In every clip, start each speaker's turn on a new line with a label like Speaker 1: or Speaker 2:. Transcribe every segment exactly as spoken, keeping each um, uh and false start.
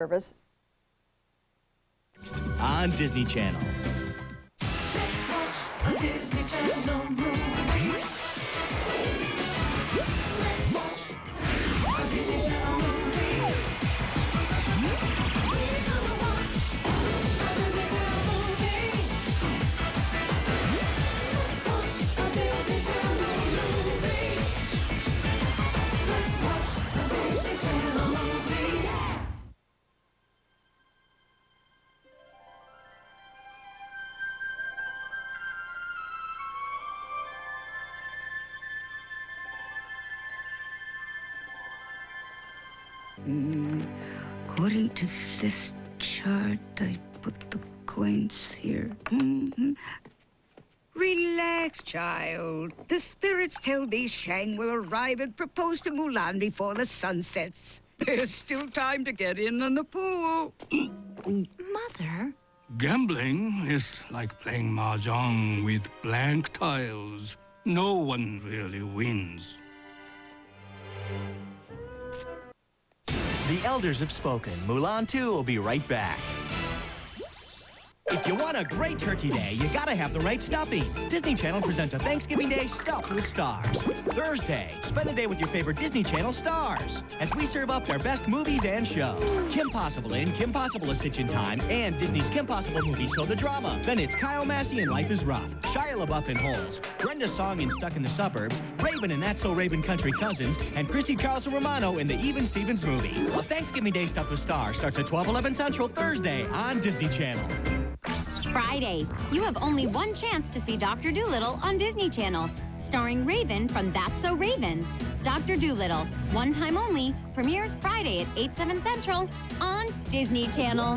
Speaker 1: Service.
Speaker 2: On Disney Channel.
Speaker 3: Let's watch a Disney Channel movie. Let's watch a Disney Channel movie. We're gonna watch a Disney Channel movie. Let's watch a Disney Channel movie. Let's watch a Disney Channel movie.
Speaker 4: Mm, according to this chart, I put the coins here. Mm-hmm. Relax, child. The spirits tell me Shang will arrive and propose to Mulan before the sun sets. There's still time to get in on the pool.
Speaker 5: Mother?
Speaker 6: Gambling is like playing mahjong with blank tiles. No one really wins.
Speaker 2: The elders have spoken. Mulan two will be right back. If you want a great turkey day, you gotta have the right stuffing. Disney Channel presents a Thanksgiving Day stuffed with stars. Thursday, spend the day with your favorite Disney Channel stars as we serve up their best movies and shows. Kim Possible in Kim Possible: A Stitch in Time and Disney's Kim Possible movie Soda Drama. Then it's Kyle Massey in Life is Rough, Shia LaBeouf in Holes, Brenda Song in Stuck in the Suburbs, Raven in That's So Raven Country Cousins, and Christy Carlson Romano in the Even Stevens movie. A Thanksgiving Day stuffed with stars starts at twelve eleven Central Thursday on Disney Channel.
Speaker 7: Friday, you have only one chance to see Doctor Dolittle on Disney Channel, starring Raven from That's So Raven. Doctor Dolittle, one time only, premieres Friday at eight, seven Central on Disney Channel.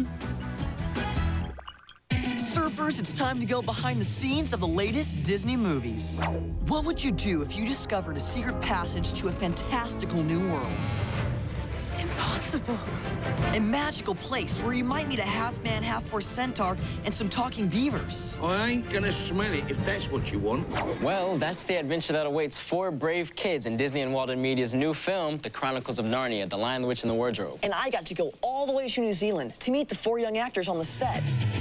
Speaker 8: Surfers, it's time to go behind the scenes of the latest Disney movies. What would you do if you discovered a secret passage to a fantastical new world? Impossible. A magical place where you might meet a half-man, half-horse centaur and some talking beavers.
Speaker 9: I ain't gonna smell it if that's what you want.
Speaker 10: Well, that's the adventure that awaits four brave kids in Disney and Walden Media's new film, The Chronicles of Narnia, The Lion, the Witch, and the Wardrobe.
Speaker 8: And I got to go all the way to New Zealand to meet the four young actors on the set.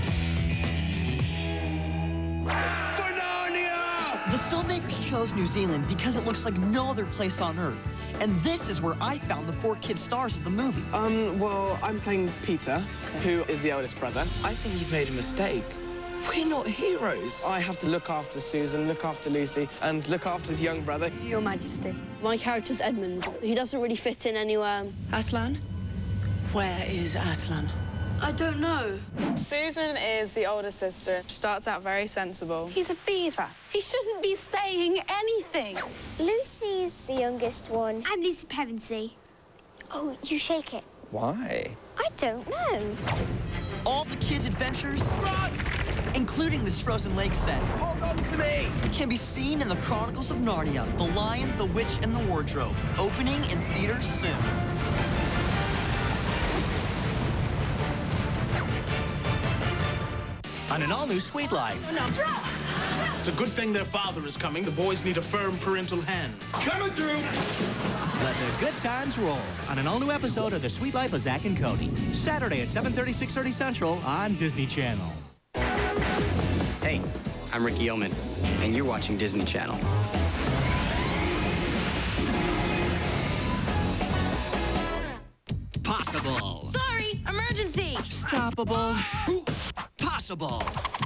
Speaker 9: For Narnia!
Speaker 8: The filmmakers chose New Zealand because it looks like no other place on Earth. And this is where I found the four kid stars of the movie.
Speaker 11: Um, well, I'm playing Peter, who is the eldest brother.
Speaker 12: I think you've made a mistake. We're not heroes.
Speaker 11: I have to look after Susan, look after Lucy, and look after his young brother.
Speaker 13: Your Majesty. My character's Edmund. He doesn't really fit in anywhere.
Speaker 14: Aslan? Where is Aslan?
Speaker 13: I don't know.
Speaker 15: Susan is the older sister. She starts out very sensible.
Speaker 13: He's a beaver. He shouldn't be saying anything.
Speaker 16: Lucy's the youngest one. I'm Lucy Pevensey. Oh, you shake it.
Speaker 12: Why?
Speaker 16: I don't know.
Speaker 8: All the kids' adventures, Run! including this Frozen Lake set,
Speaker 9: Hold on to me!
Speaker 8: can be seen in the Chronicles of Narnia, The Lion, the Witch, and the Wardrobe, opening in theaters soon.
Speaker 2: On an all-new Sweet Life.
Speaker 9: It's a good thing their father is coming. The boys need a firm parental hand. Coming through!
Speaker 2: Let the good times roll on an all-new episode of The Sweet Life of Zack and Cody. Saturday at seven thirty, six thirty Central on Disney Channel.
Speaker 17: Hey, I'm Ricky Ullman, and you're watching Disney Channel.
Speaker 2: Possible.
Speaker 7: Sorry, emergency.
Speaker 2: Stoppable. Possible.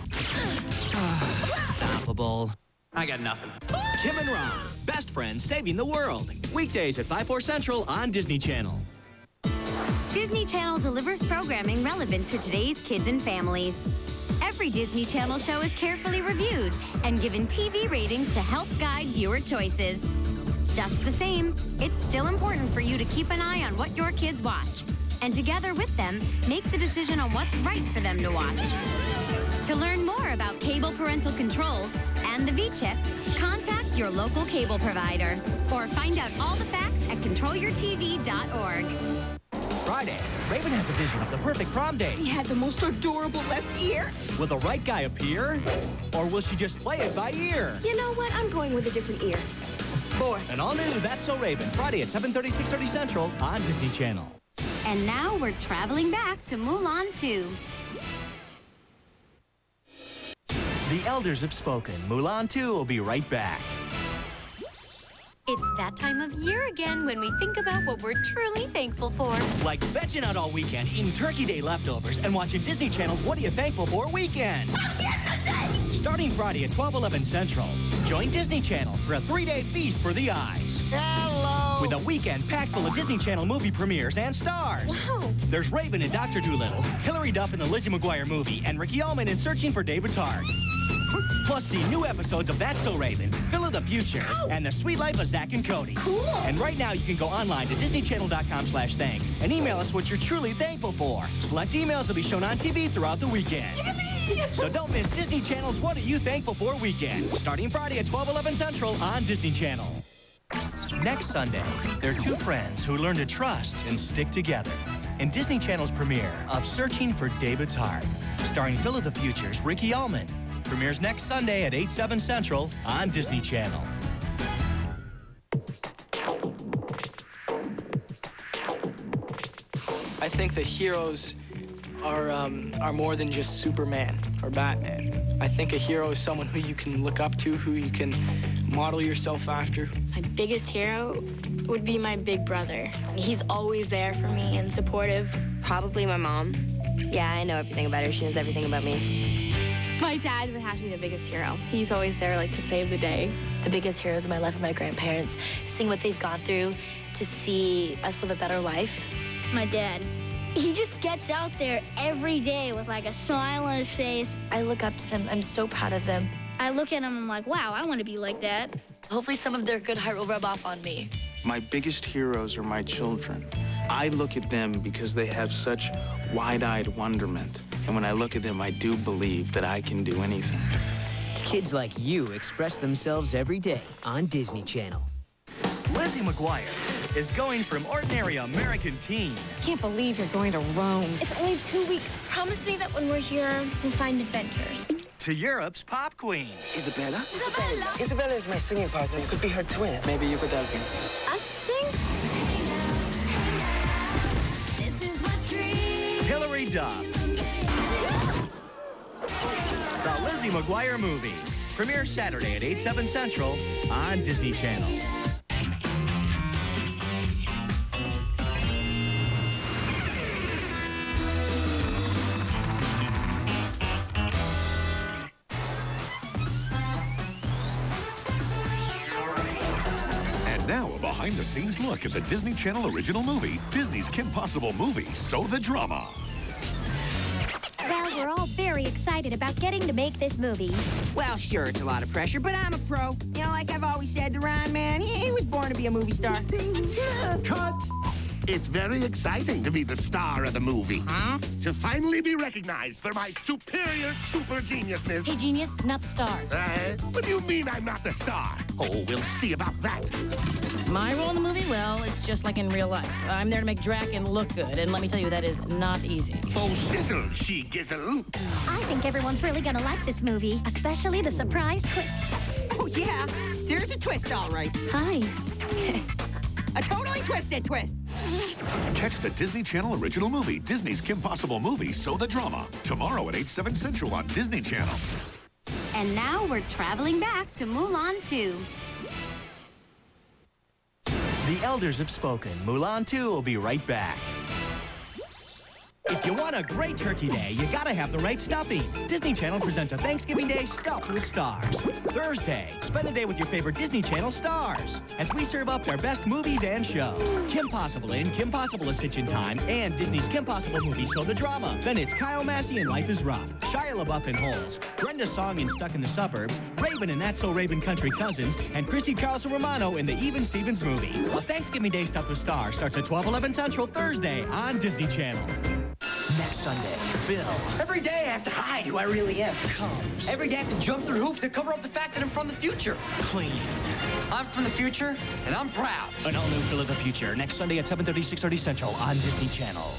Speaker 2: Stoppable.
Speaker 12: I got nothing.
Speaker 2: Kim and Rob, best friends saving the world. Weekdays at five, four Central on Disney Channel.
Speaker 7: Disney Channel delivers programming relevant to today's kids and families. Every Disney Channel show is carefully reviewed and given T V ratings to help guide viewer choices. Just the same, it's still important for you to keep an eye on what your kids watch, and together with them, make the decision on what's right for them to watch. To learn more about cable parental controls and the V-chip, contact your local cable provider or find out all the facts at control your T V dot org.
Speaker 2: Friday, Raven has a vision of the perfect prom day.
Speaker 13: He had the most adorable left ear.
Speaker 2: Will the right guy appear? Or will she just play it by ear?
Speaker 13: You know what? I'm going with a different ear. Boy.
Speaker 2: And all new That's So Raven, Friday at seven thirty, six thirty Central on Disney Channel.
Speaker 7: And now we're traveling back to Mulan two.
Speaker 2: The elders have spoken. Mulan two will be right back.
Speaker 7: It's that time of year again when we think about what we're truly thankful for.
Speaker 2: Like vegging out all weekend, eating Turkey Day leftovers, and watching Disney Channel's What Are You Thankful For weekend. Starting Friday at twelve eleven Central, join Disney Channel for a three-day feast for the eyes.
Speaker 3: Hello!
Speaker 2: With a weekend packed full of Disney Channel movie premieres and stars.
Speaker 7: Wow!
Speaker 2: There's Raven in Doctor Dolittle, Hilary Duff in the Lizzie McGuire movie, and Ricky Ullman in Searching for David's Heart. Plus, see new episodes of That's So Raven, Phil of the Future, and The Sweet Life of Zach and Cody.
Speaker 7: Cool.
Speaker 2: And right now, you can go online to disney channel dot com slash thanks and email us what you're truly thankful for. Select emails will be shown on T V throughout the weekend. So don't miss Disney Channel's What Are You Thankful For weekend, starting Friday at twelve eleven Central on Disney Channel. Next Sunday, they're two friends who learn to trust and stick together in Disney Channel's premiere of Searching for David's Heart, starring Phil of the Future's Ricky Ullman. Premieres next Sunday at eight, seven Central on Disney Channel.
Speaker 11: I think that heroes are, um, are more than just Superman or Batman. I think a hero is someone who you can look up to, who you can model yourself after.
Speaker 13: My biggest hero would be my big brother. He's always there for me and supportive.
Speaker 1: Probably my mom. Yeah, I know everything about her. She knows everything about me.
Speaker 13: My dad would have to be the biggest hero. He's always there, like, to save the day.
Speaker 18: The biggest heroes in my life are my grandparents. Seeing what they've gone through to see us live a better life.
Speaker 16: My dad. He just gets out there every day with, like, a smile on his face.
Speaker 18: I look up to them. I'm so proud of them.
Speaker 16: I look at him and I'm like, wow, I want to be like that.
Speaker 18: Hopefully some of their good heart will rub off on me.
Speaker 9: My biggest heroes are my children. I look at them because they have such wide-eyed wonderment. And when I look at them, I do believe that I can do anything.
Speaker 19: Kids like you express themselves every day on Disney Channel.
Speaker 2: Lizzie McGuire is going from ordinary American teen.
Speaker 20: Can't believe you're going to Rome.
Speaker 16: It's only two weeks. Promise me that when we're here, we'll find adventures.
Speaker 2: To Europe's pop queen.
Speaker 12: Isabella?
Speaker 16: Isabella?
Speaker 12: Isabella is my singing partner. You could be her twin. Maybe you could help me.
Speaker 16: Us sing? This is my dream.
Speaker 2: Hilary Duff. The Lizzie McGuire Movie. Premieres Saturday at eight, seven Central on Disney Channel.
Speaker 21: Now, a behind-the-scenes look at the Disney Channel original movie, Disney's Kim Possible movie, So the Drama.
Speaker 22: Well, we're all very excited about getting to make this movie.
Speaker 23: Well, sure, it's a lot of pressure, but I'm a pro. You know, like I've always said, the Ryan Man, he, he was born to be a movie star.
Speaker 24: Cut! It's very exciting to be the star of the movie.
Speaker 22: Huh?
Speaker 24: To finally be recognized for my superior super geniusness.
Speaker 22: Hey, genius, not the star.
Speaker 24: Uh, what do you mean I'm not the star? Oh, we'll see about that.
Speaker 25: My role in the movie? Well, it's just like in real life. I'm there to make Draken look good, and let me tell you, that is not easy.
Speaker 24: Oh, shizzle, she gizzle.
Speaker 22: I think everyone's really gonna like this movie, especially the surprise twist.
Speaker 23: Oh, yeah, there's a twist, all right.
Speaker 22: Hi.
Speaker 23: A totally twisted twist.
Speaker 21: Catch the Disney Channel original movie, Disney's Kim Possible movie, So the Drama, tomorrow at eight, seven Central on Disney Channel.
Speaker 7: And now we're traveling back to Mulan two.
Speaker 2: The elders have spoken. Mulan two will be right back. If you want a great turkey day, you gotta have the right stuffing. Disney Channel presents a Thanksgiving Day stuffed with stars. Thursday, spend the day with your favorite Disney Channel stars as we serve up their best movies and shows. Kim Possible in Kim Possible: A Stitch in Time and Disney's Kim Possible movie, So the Drama. Then it's Kyle Massey in Life is Rough, Shia LaBeouf in Holes, Brenda Song in Stuck in the Suburbs, Raven in That's So Raven Country Cousins, and Christy Carlson Romano in the Even Stevens movie. A Thanksgiving Day stuffed with stars starts at twelve eleven Central Thursday on Disney Channel. Next Sunday, Bill.
Speaker 8: Every day I have to hide who I really am.
Speaker 2: Comes.
Speaker 8: Every day I have to jump through hoops to cover up the fact that I'm from the future.
Speaker 2: Clean.
Speaker 8: I'm from the future, and I'm proud.
Speaker 2: An all-new Phil of the Future, next Sunday at seven thirty, six thirty Central on Disney Channel.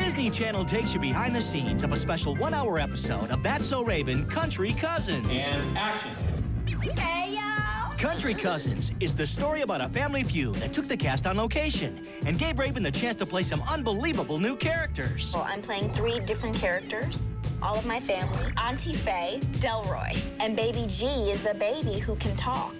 Speaker 2: Disney Channel takes you behind the scenes of a special one-hour episode of That's So Raven, Country Cousins.
Speaker 4: And action.
Speaker 23: Hey, y'all!
Speaker 2: Country Cousins is the story about a family feud that took the cast on location and gave Raven the chance to play some unbelievable new characters.
Speaker 5: Well, I'm playing three different characters. All of my family, Auntie Faye, Delroy, and Baby G is a baby who can talk.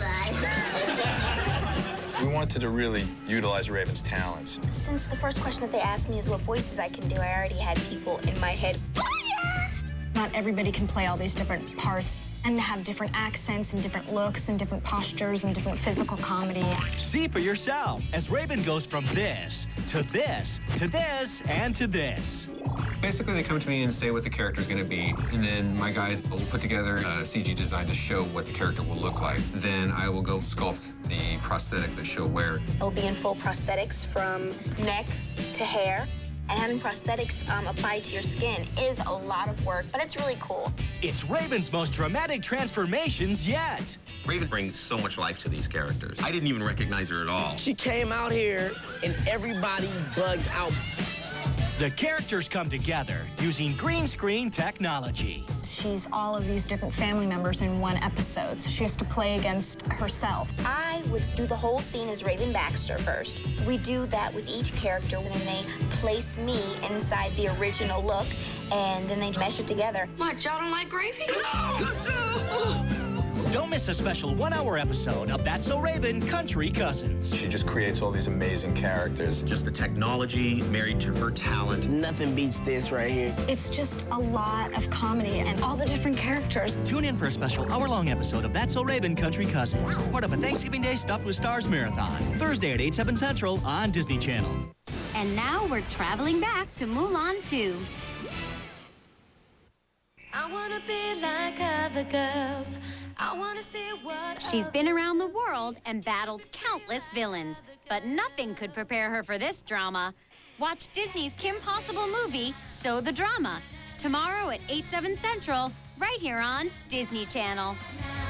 Speaker 6: We wanted to really utilize Raven's talents.
Speaker 5: Since the first question that they asked me is what voices I can do, I already had people in my head.
Speaker 10: Not everybody can play all these different parts and have different accents and different looks and different postures and different physical comedy.
Speaker 2: See for yourself as Raven goes from this to this to this and to this.
Speaker 14: Basically, they come to me and say what the character's going to be, and then my guys will put together a C G design to show what the character will look like. Then I will go sculpt the prosthetic that she'll wear.
Speaker 5: I'll be in full prosthetics from neck to hair. And having prosthetics um, applied to your skin is a lot of work, but it's really cool.
Speaker 2: It's Raven's most dramatic transformations yet.
Speaker 26: Raven brings so much life to these characters. I didn't even recognize her at all.
Speaker 12: She came out here and everybody bugged out.
Speaker 2: The characters come together using green screen technology.
Speaker 10: She's all of these different family members in one episode, so she has to play against herself.
Speaker 5: I would do the whole scene as Raven Baxter first. We do that with each character, and then they place me inside the original look, and then they mesh it together.
Speaker 23: What, y'all don't like gravy?
Speaker 2: Don't miss a special one-hour episode of That's So Raven, Country Cousins.
Speaker 6: She just creates all these amazing characters.
Speaker 26: Just the technology married to her talent.
Speaker 12: Nothing beats this right here.
Speaker 10: It's just a lot of comedy and all the different characters.
Speaker 2: Tune in for a special hour-long episode of That's So Raven, Country Cousins, part of a Thanksgiving Day Stuffed with Stars marathon, Thursday at eight, seven Central on Disney Channel.
Speaker 7: And now we're traveling back to Mulan two.
Speaker 3: I wanna be like other girls. I wanna see what
Speaker 7: She's been around the world and battled countless villains, but nothing could prepare her for this drama. Watch Disney's Kim Possible movie, So the Drama, tomorrow at eight, seven Central, right here on Disney Channel.